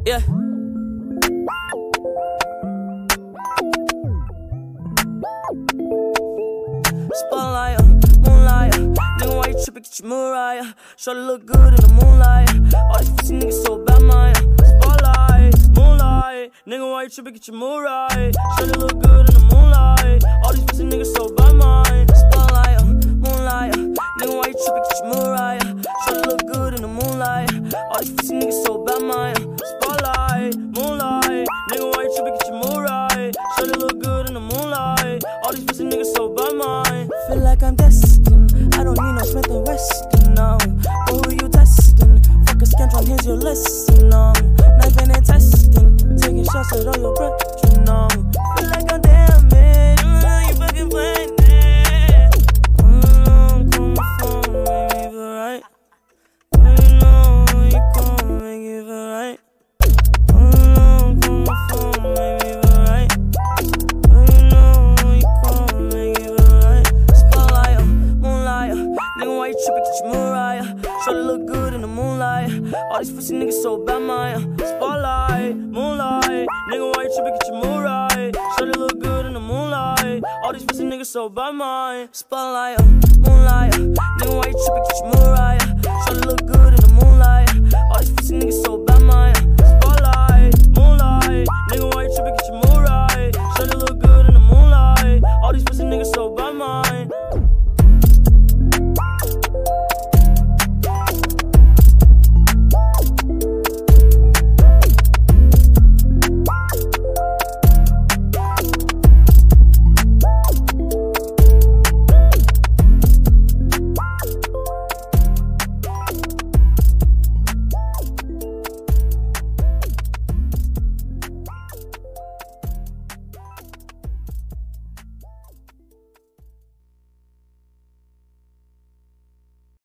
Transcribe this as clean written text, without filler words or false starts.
Yeah. Spotlight, moonlight. Nigga, why you trippin'? Get your Mariah. Shorty look good in the moonlight. All these pussy niggas so bad, Maya. Spotlight, moonlight. Nigga, why you trippin'? Get your Mariah. Shorty look good in the moonlight. All these pussy niggas so bad, Maya. Spotlight, moonlight. Nigga, why you trippin'? Get your Mariah. Shorty look good in the moonlight. All these pussy niggas so bad, Maya. Spotlight, moonlight. Nigga, why you trippin'? Get your Mariah. Shorty look good in the moonlight. All these pussy niggas so bad, Maya. Feel like I'm destined. I don't need no Smith and Weston, no. But who you testing? Fuck a scantron, here's your lesson, no. Knifing and testing, taking shots at all your brethren, no. Feel like I'm damaged, you fucking playing it. Call my phone, make me feel right. You know you gon' make it feel right. Call my phone, make me feel right. You know you gon' make it feel right. Spotlight, moonlight. Nigga, why you trippin'? Get your Mariah. Shorty look good in the moonlight. All these pussy niggas so bad, Maya. Spotlight, moonlight. Nigga, why you trippin'? Get your Mariah. Shorty look good in the moonlight. All these pussy niggas so bad, Maya. Spotlight, moonlight. Nigga, why you trippin'? Get your Mariah. Shorty look good in the moonlight. All these pussy niggas so bad, Maya.